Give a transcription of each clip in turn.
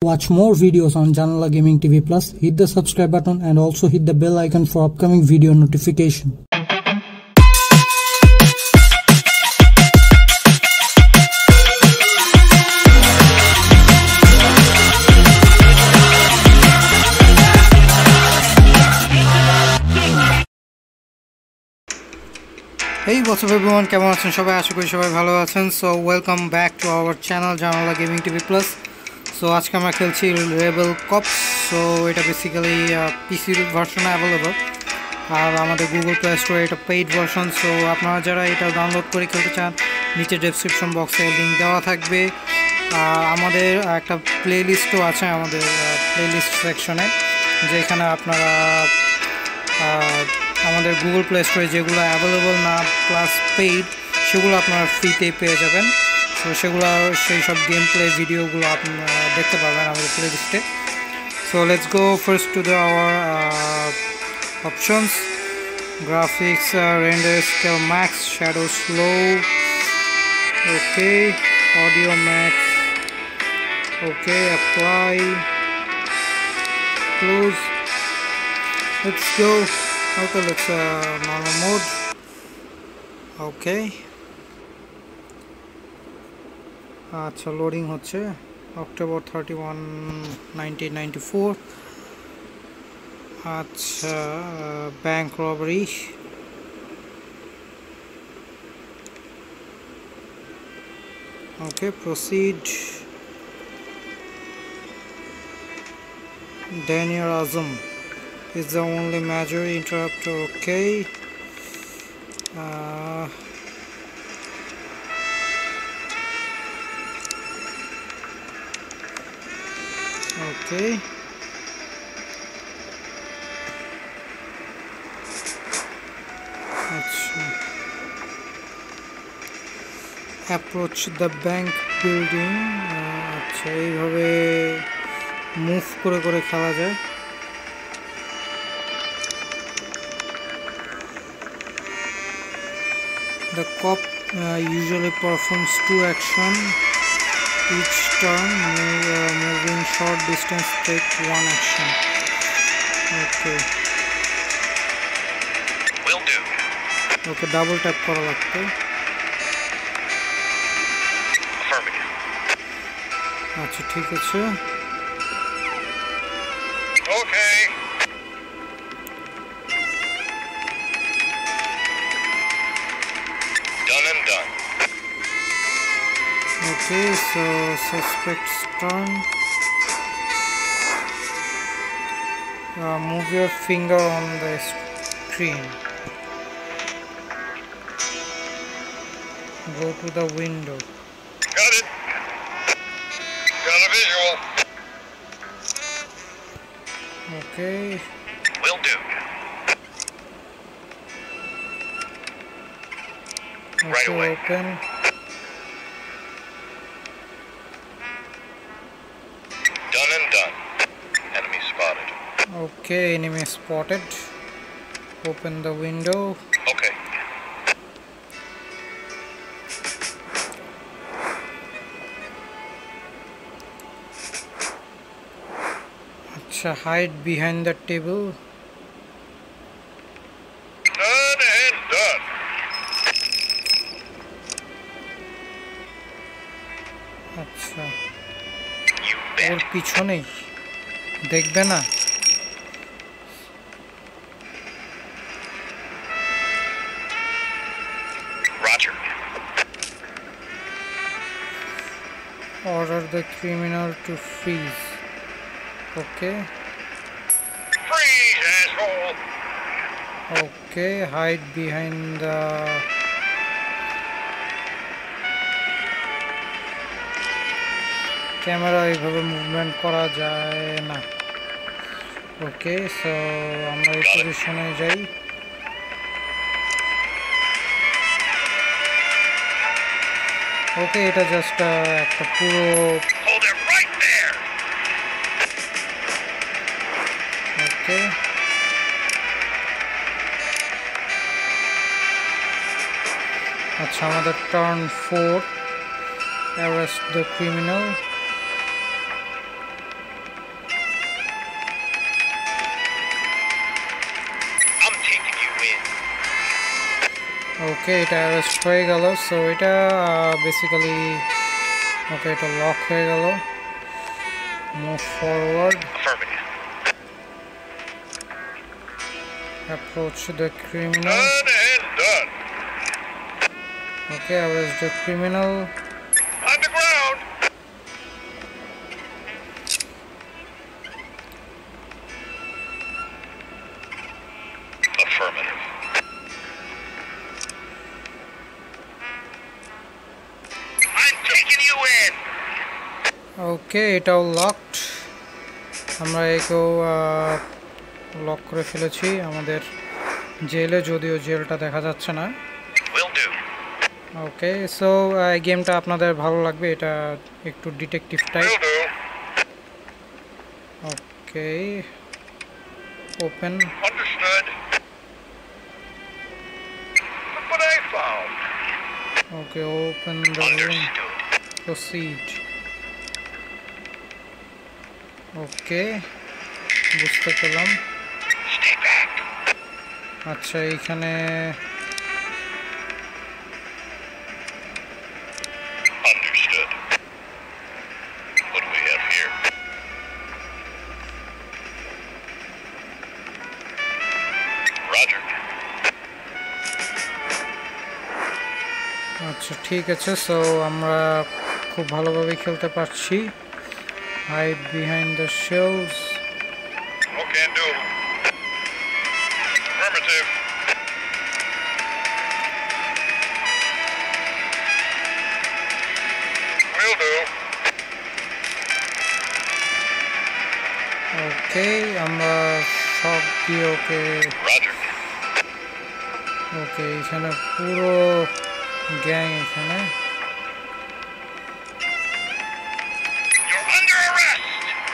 Watch more videos on Janala Gaming TV Plus, hit the subscribe button and also hit the bell icon for upcoming video notification. Hey, what's up everyone? কেমন আছেন সবাই? আশা করি সবাই ভালো আছেন। So welcome back to our channel Janala Gaming TV Plus. So আজকে আমরা খেলছি Rebel Cops. So এটা বেসিক্যালি PC ভার্সনে অ্যাভেলেবল আর আমাদের গুগল প্লে স্টোরে এটা পেইড ভার্সন। সো আপনারা যারা এটা ডাউনলোড করে খেলতে চান নিচে ডেসক্রিপশন বক্সে লিঙ্ক দেওয়া থাকবে। আমাদের একটা প্লেলিস্টও আছে আমাদের প্লেলিস্ট সেকশনে, যেখানে আপনারা আমাদের গুগল প্লে স্টোরে যেগুলো অ্যাভেলেবল না প্লাস পেইড সেগুলো আপনারা ফ্রিতেই পেয়ে যাবেন। তো সেগুলো সেই সব গেম প্লে ভিডিওগুলো আপনারা দেখতে পাবেন আমাদের প্লে লিস্টে। So let's go first to the our options. Graphics, render scale max, shadow slow, okay, audio max, okay, apply, close, let's go. Okay, let's normal mode. Okay. আচ্ছা, লোডিং হচ্ছে। October 31, 1994. আচ্ছা, bank robbery. Okay, proceed. Daniel Azam is the only major interrupter. Okay. Okay. Approach the bank building. আচ্ছা, এইভাবে move করে করে খেলা যায়। The cop usually performs 2 actions each turn. Moving short distance take 1 action. Okay. Will do. Okay, double tap করা লাগবে। Affirmative. আচ্ছা, ঠিক আছে। Okay. Okay, so suspect's turn. Move your finger on the screen. Go to the window. Got it. Got a visual. Okay. Will do. Okay, right away. Open. Done and done. Enemy spotted. Okay, enemy spotted. Open the window. Okay. Acha, hide behind the table. Done and done. আচ্ছা, You bet. ওর পিছনেই দেখবে না। Roger. Order the criminal to freeze. Okay. Freeze, asshole. Okay, hide behind the camera. এইভাবে movement করা যায় না। ওকে, so আমরা এই পজিশনে যাই। ওকে, এটা জাস্ট একটা পুরো Hold it right there. Okay. আচ্ছা, আমাদের turn 4। Arrest the criminal. Okay, এটা অ্যারেস্ট হয়ে গেল। সো এটা বেসিক্যালি ওকে, এটা লক হয়ে গেল। Move forward, Affirmative. Approach the criminal. Done and done. Okay, arrest the criminal. On the ground. Affirmative. I'm taking you in. Okay, এটাও locked. আমরা একেও লক করে ফেলেছি আমাদের জেলে, যদিও জেলটা দেখা যাচ্ছে না। Will do. ওকে, সো গেমটা আপনাদের ভালো লাগবে, এটা একটু detective type. Will do. Okay, open. Understood. Look what I found. Okay, open the room, Understood. Proceed. Okay, বুঝতে পেলাম। Stay back. আচ্ছা, এইখানে Understood. What do we have here? Roger. আচ্ছা ঠিক আছে। সো আমরা খুব ভালোভাবে খেলতে পারছি। Hide behind the shells. No can do. Affirmative. Will do. Okay, আমরা সব দিয়ে ওকে। Roger. ওকে, এখানে পুরো গ্যাং এখানে। You're under arrest.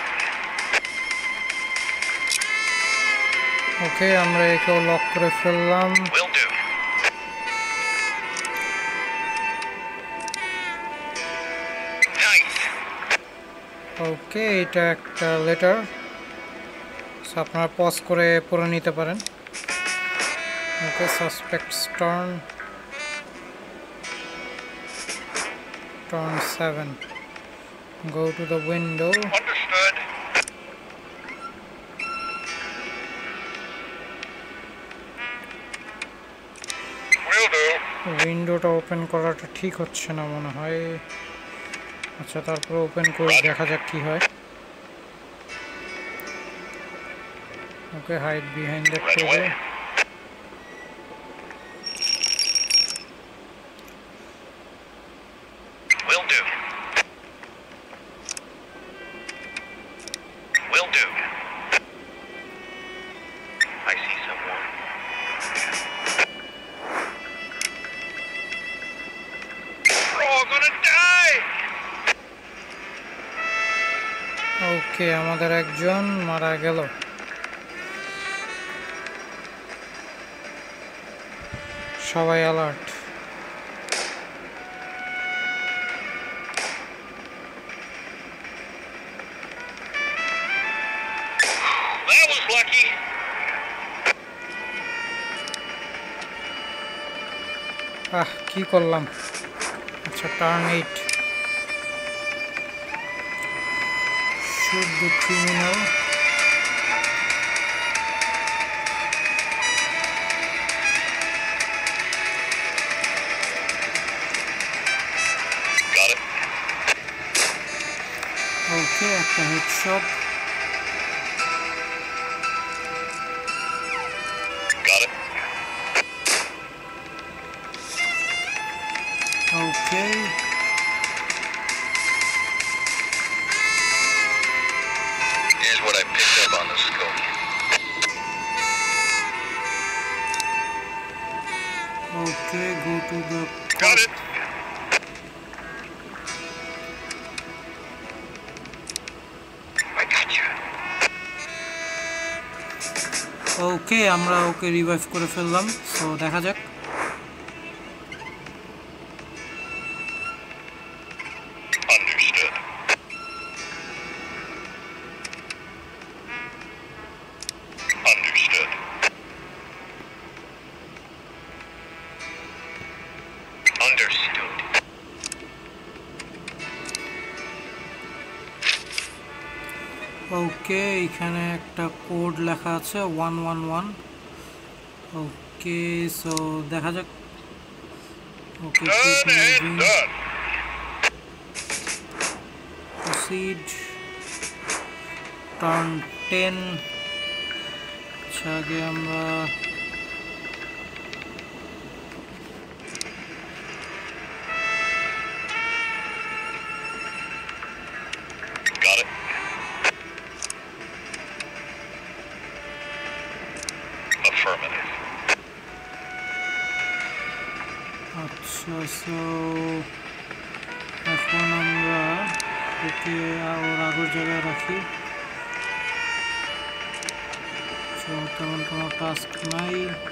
ওকে, আমরা একেও লক করে ফেললাম। Will do. Nice. ওকে, এটা একটা লেটার, সো আপনারা পজ করে পড়ে নিতে পারেন। Okay, suspects turn 7, go to the window। Understood. Will do. উইন্ডোটা ওপেন করাটা ঠিক হচ্ছে না মনে হয়। আচ্ছা, তারপর ওপেন করে দেখা যাক কি হয়। Okay, hide behind the Right table. away. Will do. Will do. I see someone. We're all gonna die. Okay, আমাদের একজন মারা গেল। সবাই অ্যালার্ট। That was lucky. কি করলাম। আচ্ছা, turn 8, shoot the criminal। Got it. Okay, একটা headshot. Got it. Okay, Here's what I picked up on the scope. Okay, go to the Got it. I got you. Okay, আমরা ওকে revive করে ফেললাম। So দেখা যাক। Understood. Understood. ওকে, এখানে একটা code লেখা আছে 111। ওকে, সো দেখা যাক। ওকে, keep moving, proceed, turn 10। আচ্ছা, আগে আমরা Got it. Affirmative. আচ্ছা, সো এখন আমরা ওকে ওর আগের জায়গায় রাখি। সো তেমন কোনো টাস্ক নাই।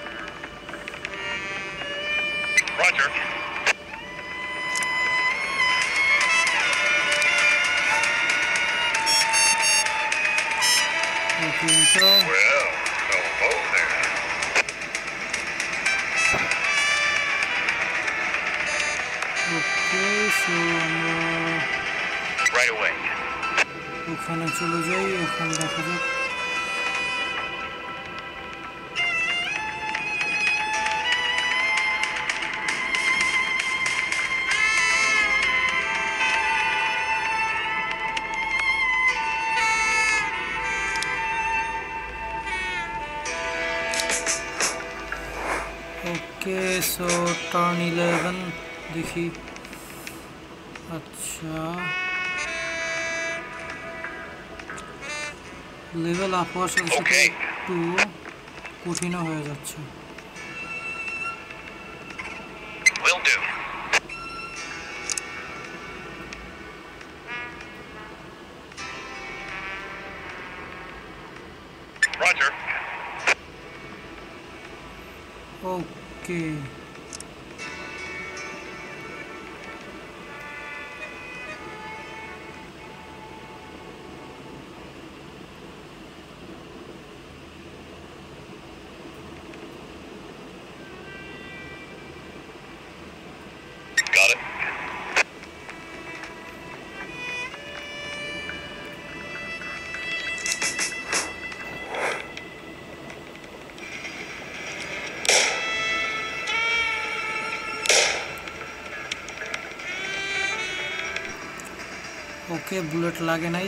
Roger. Okay, enter. Well, hello there. Okay, so আমরা Right away. ওখানে চলে যাই। ওখানে দেখা যাক। ওকে, সো টার্ন 11 দেখি। আচ্ছা, লেভেল আপ হওয়ার সাথে সাথে Okay. একটু কঠিনও হয়ে যাচ্ছে। Will do. Roger. Okay, Got it. Okay, bullet লাগে নাই।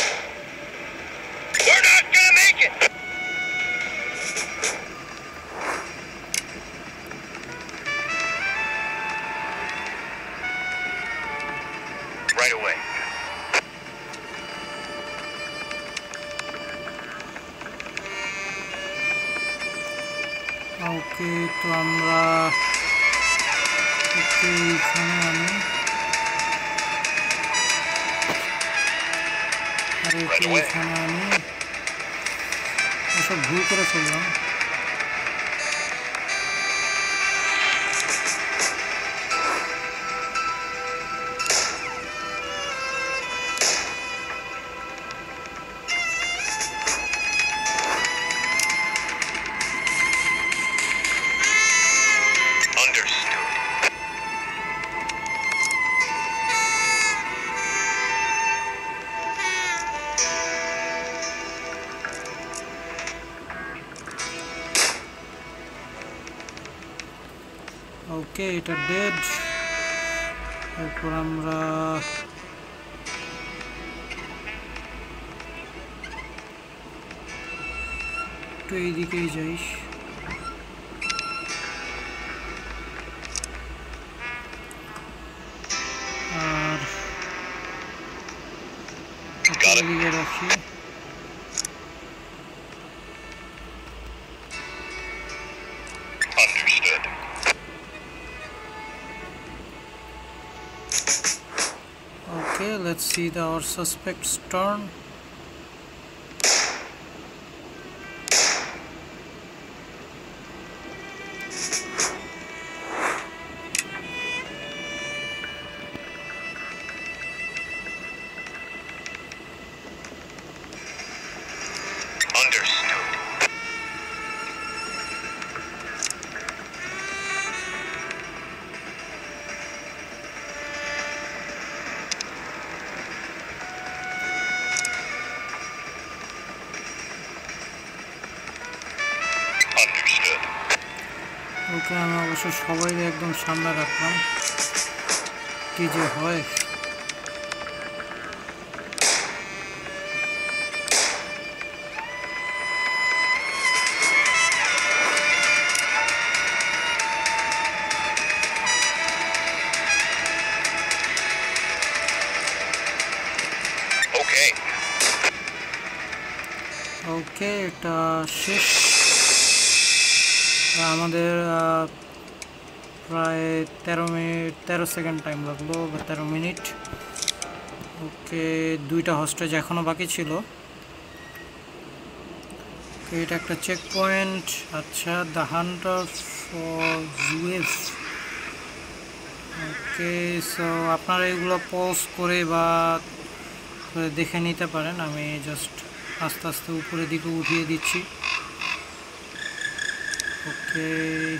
We're not gonna make it. Right away. ওকে, তো আমরা ওকে এখানে আনি। আর ওকে এখানে আনি। ওসব ভুল করে চললাম। Understood. ওকে, এটা ডেড। এরপর আমরা একটু এইদিকেই যাই। আর এদিকে রাখি। Understood. Okay, let's see our suspect's turn. Understood. ওকে, আমি অবশ্য সবাই একদম সামনে রাখলাম, কি যে হয়। Okay. ওকে, এটা শেষ। আমাদের প্রায় 13 সেকেন্ড টাইম লাগলো, বা 13 মিনিট। ওকে, 2টা হস্টেজ এখনো বাকি ছিল। এটা একটা চেক পয়েন্ট। আচ্ছা, দ্য হান্টার ফর জুয়েফ। ওকে, সো আপনারা এগুলো পজ করে বা দেখে নিতে পারেন। আমি জাস্ট আস্তে আস্তে উপরের দিকে উঠিয়ে দিচ্ছি। ওকে,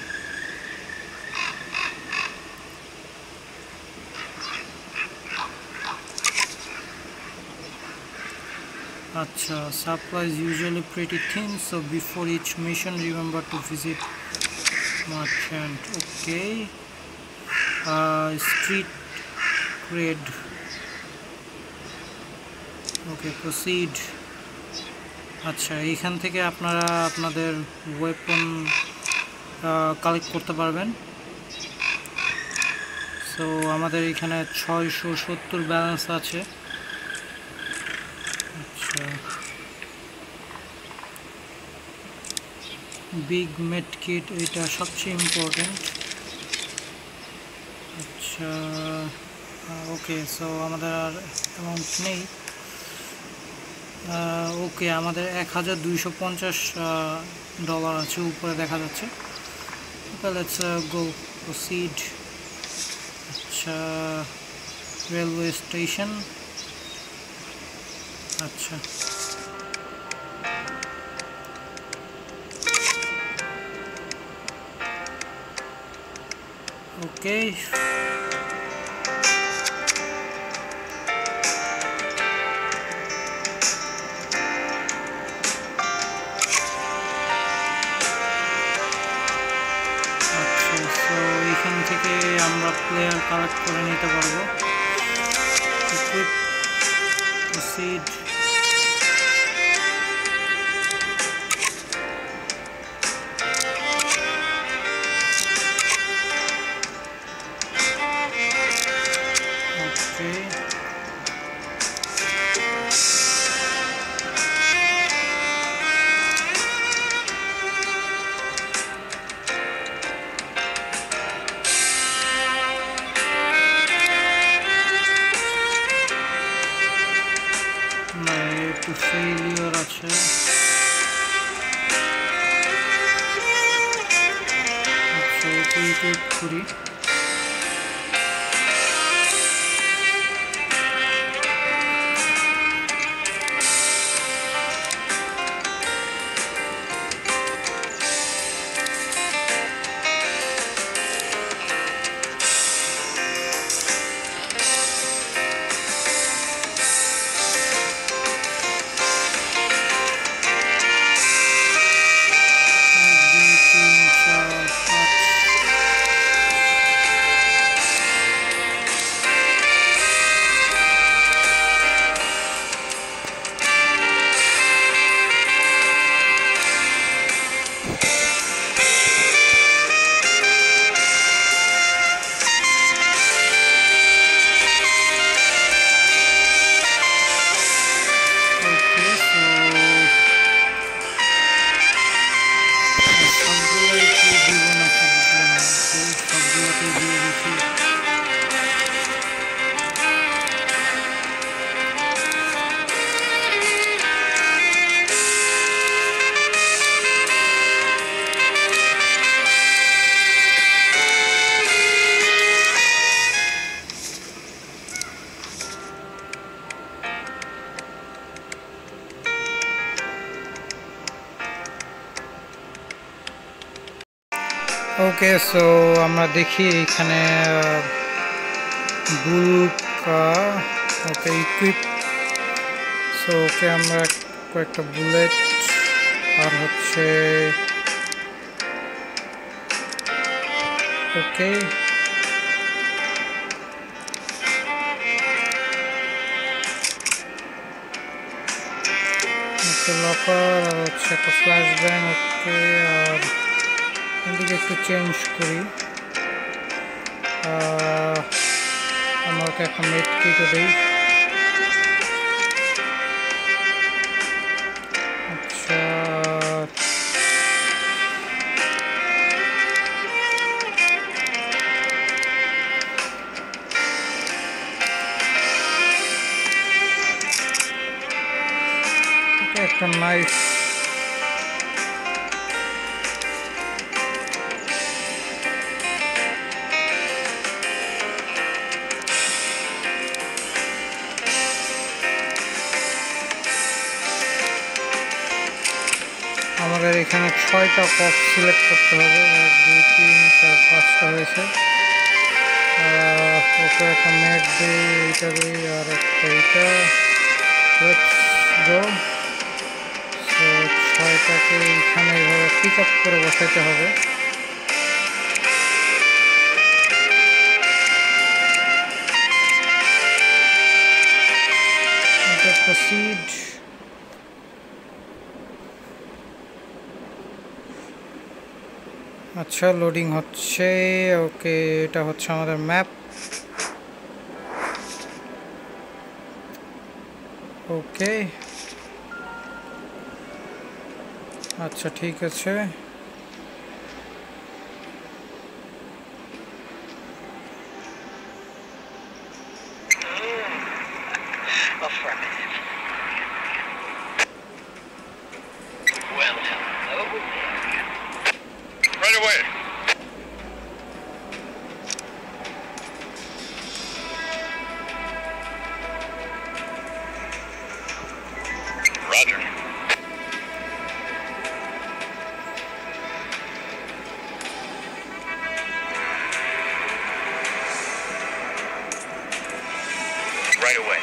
আচ্ছা, supplies usually pretty thin, so before each mission remember to visit merchant. Okay, street cred. Okay, proceed. আচ্ছা, এইখান থেকে আপনারা আপনাদের ওয়েপন কালেক্ট করতে পারবেন। সো আমাদের এখানে 670 ব্যালেন্স আছে। আচ্ছা, বিগ মেড কিট, এটা সবচেয়ে ইম্পর্টেন্ট। আচ্ছা, ওকে, সো আমাদের আর অ্যামাউন্ট নেই। ওকে, আমাদের $1250 আছে, উপরে দেখা যাচ্ছে। Okay, let's go, proceed. আচ্ছা, রেলওয়ে স্টেশন। আচ্ছা, ওকে, এখান থেকে আমরা প্লেয়ার কালেক্ট করে নিতে পারবো। প্রসিড। ওকে, একটু ফেইলিওর আছে। আচ্ছা, একে ইকুইপ করি। ওকে, সো আমরা দেখি এখানে বুক। ওকে, ইকুইপ। সো ওকে, আমরা কয়েকটা বুলেট আর হচ্ছে ওকে, লকার আর হচ্ছে একটা ফ্ল্যাশ ব্যাং। ওকে, আর এদিকে একটু চেঞ্জ করি। আমাকে একটা মেড কিটও দিই। আচ্ছা, এটা একটা নাইস। আমাদের এখানে 6টা কপ সিলেক্ট করতে হবে। 1 2 3 4 5টা হয়েছে। ওকে, একটা মেট দিই, এইটা দিই, আর একটা এইটা। Let's go. সো 6টাকে এইখানে এইভাবে পিক আপ করে বসাইতে হবে। এটা প্রসিড। আচ্ছা, লোডিং হচ্ছে। ওকে, এটা হচ্ছে আমাদের ম্যাপ। ওকে, আচ্ছা ঠিক আছে। Affirmative. Well, hello there. Right away. Roger. Right away.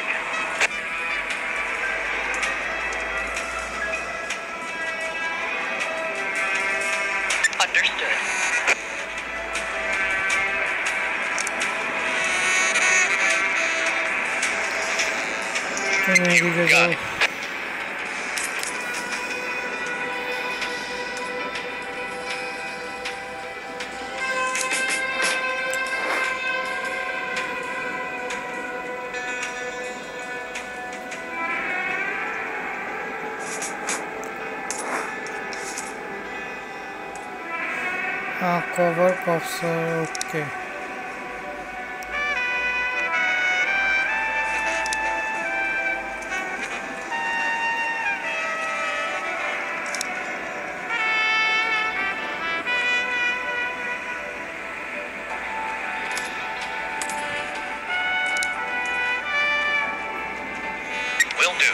Understood. এদিকে যাও। cover cuffs are okay. Will do.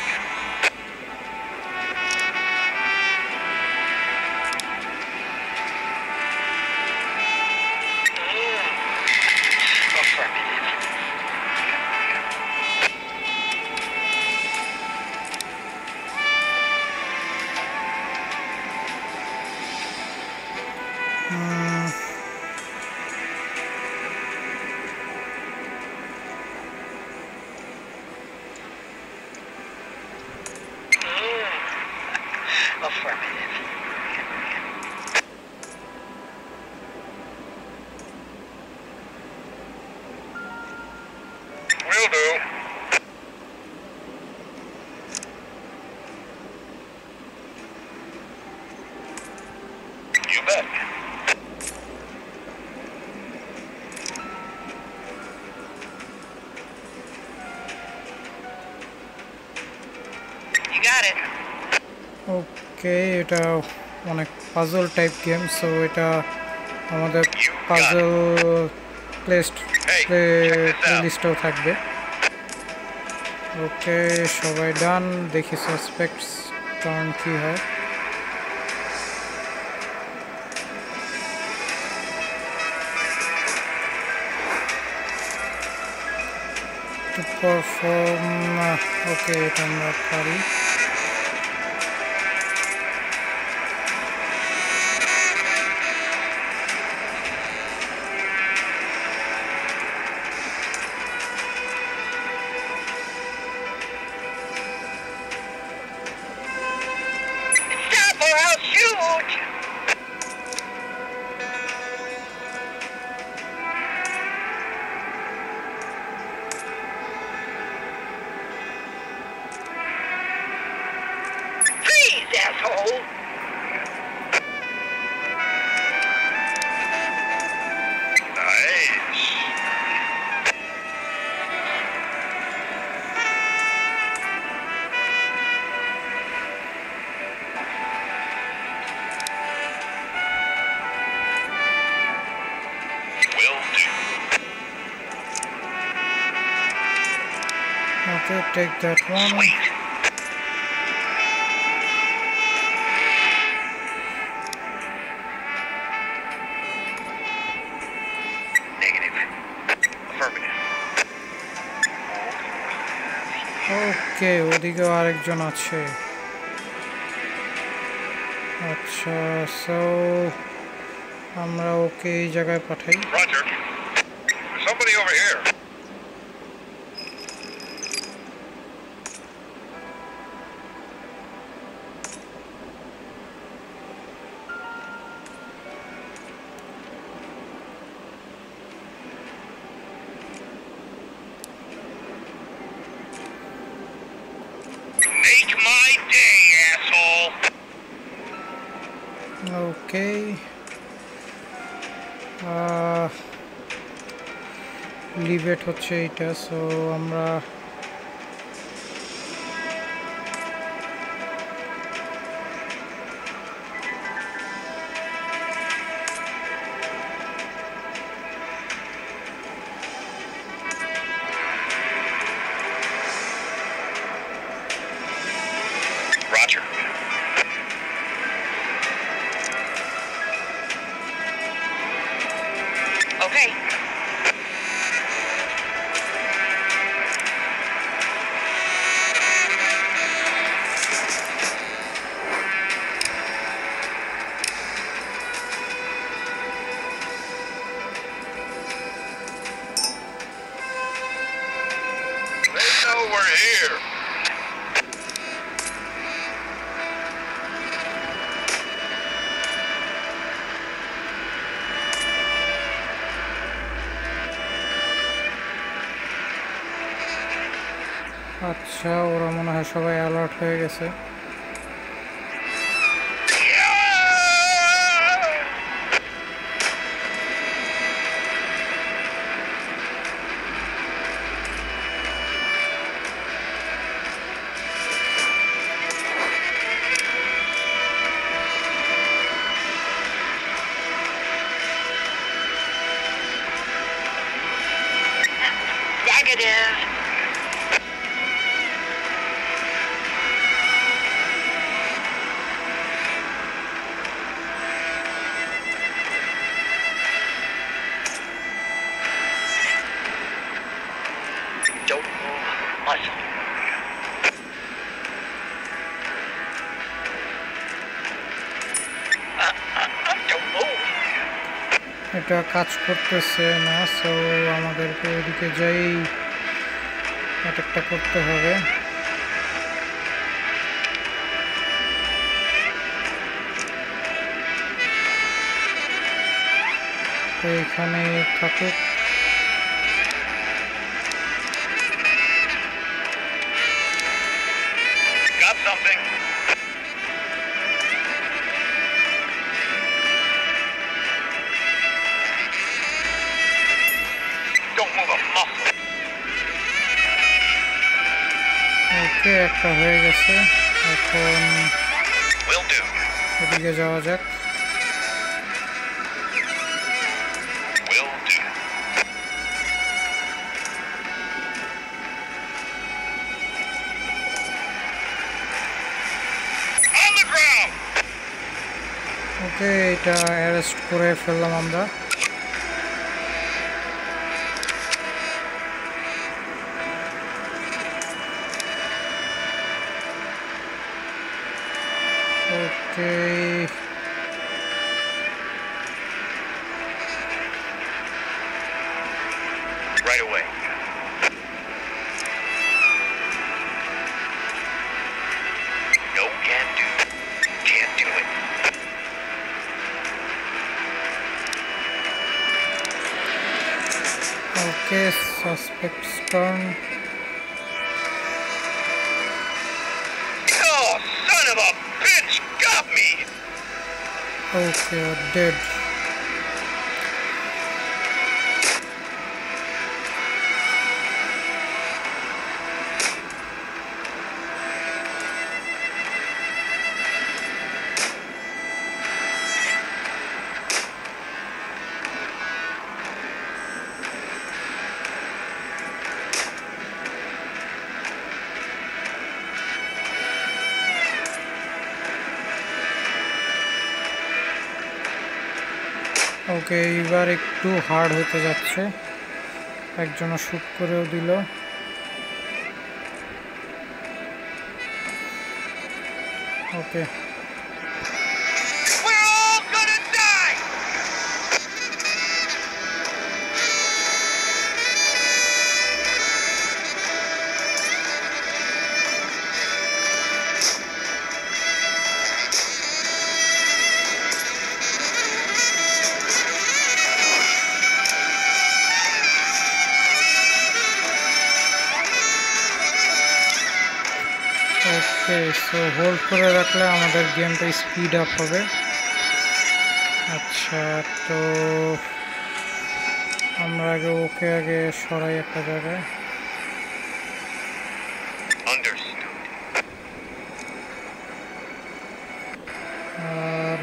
Affirmative. Will do. You bet. You got it. ওকে, এটা অনেক পাজল টাইপ গেম, সো এটা আমাদের পাজল প্লেলিস্টেও থাকবে। ওকে, সবাই ডান। দেখি সাসপেক্টস টার্ন কী হয়। টু পারফর্ম, ওকে, এটা আমরা পারি। Okay, take that one. Sweet. Negative. Affirmative. Okay, ওদিকে আরেকজন আছে। আচ্ছা, সো আমরা ওকে এই জায়গায় পাঠাই। Roger. There's somebody over here. Make my day, asshole. Okay. লিভেট হচ্ছে এইটা, সো আমরা Roger. Okay. They know we're here. আচ্ছা, ওরা মনে হয় সবাই অ্যালার্ট হয়ে গেছে। Negative. Don't move a muscle. Don't move. এটা কাজ করতেছে না, সো আমাদেরকে ওইদিকে যাই অ্যাটাকটা করতে হবে। তো এখানে থাকুক। Got something. Don't move a muscle. ওকে, একটা হয়ে গেছে। এখন Will do. ওদিকে যাওয়া যাক। Will do. On the ground. ওকে, এটা অ্যারেস্ট করে ফেললাম আমরা। Okay, Right away. No can do. Can't do it. Okay, suspects turn. Oh, son of a bitch! Got me! Okay, dead. Okay, এবার একটু হার্ড হতে যাচ্ছে। একজনও শুট করেও দিল। Okay, We're all gonna die! Okay, so hold করে রাখলে আমাদের গেমটা স্পিড আপ হবে। আচ্ছা, তো আমরা আগে সরাই একটা জায়গায়। Understood. আর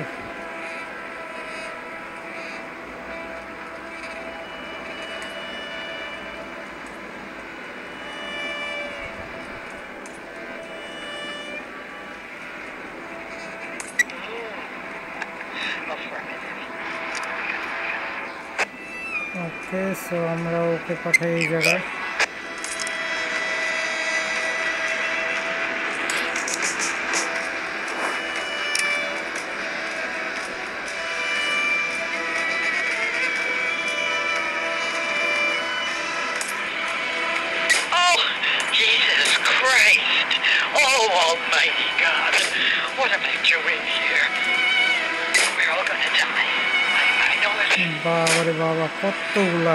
ওকে, সো আমরা ওকে পাঠাই এই জায়গায়। Oh, Jesus Christ. Oh, Almighty God. What am I doing here? We're all gonna die. I know it. বাবারে বাবা, কতগুলা!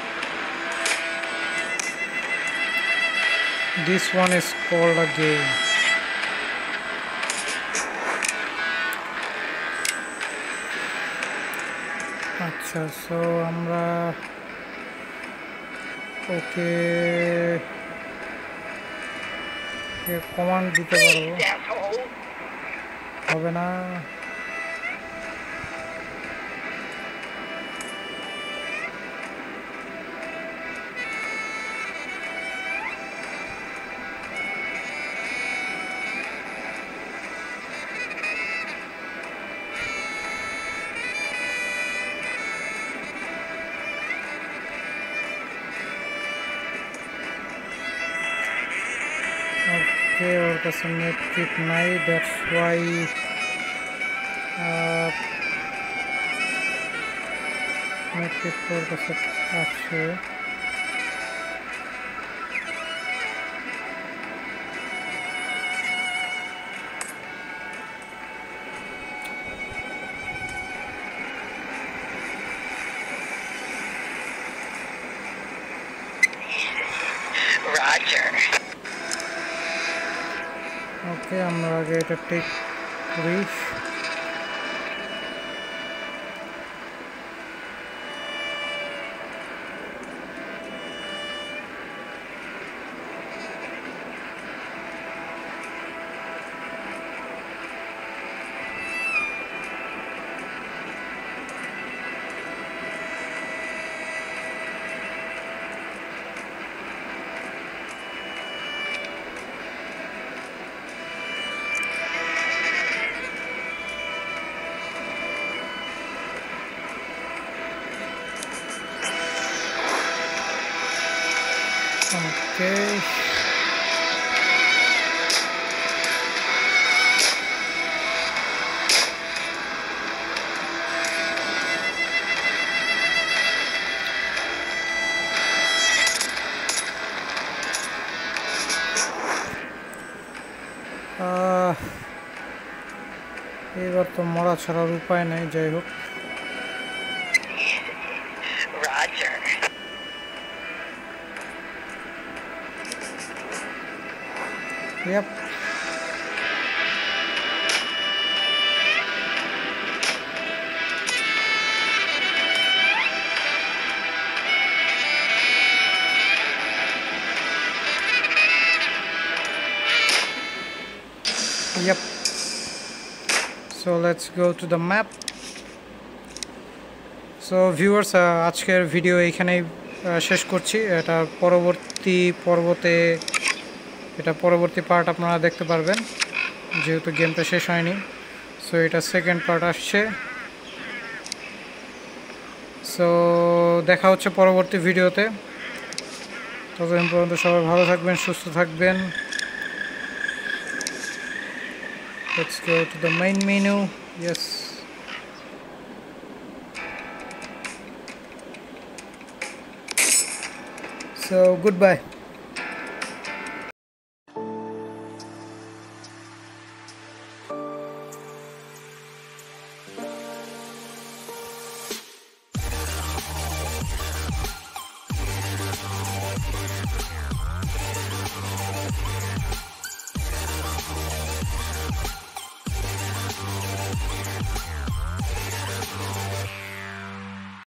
This one is called a game. আচ্ছা, সো আমরা ওকে কমান্ড দিতে পারবো। Asshole. হবে না? ওকে, ওর কাছে মেট্রিক নাই, দ্যাটস ওয়াই মেট্রিক ওর কাছে আছে। Roger. ওকে, আমরা আগে এটা টেক করি। Okay. এবার তো মরা ছাড়ার উপায় নাই, যাই হোক। Roger. Yep. Yep. So let's go to the map. So viewers, আজকের ভিডিও এইখানেই শেষ করছি। এটা পরবর্তী পার্ট আপনারা দেখতে পারবেন, যেহেতু গেমটা শেষ হয়নি। সো এটা সেকেন্ড পার্ট আসছে। সো দেখা হচ্ছে পরবর্তী ভিডিওতে। ততদিন পর্যন্ত সবাই ভালো থাকবেন, সুস্থ থাকবেন। Let's go to the main menu. Yes. So goodbye.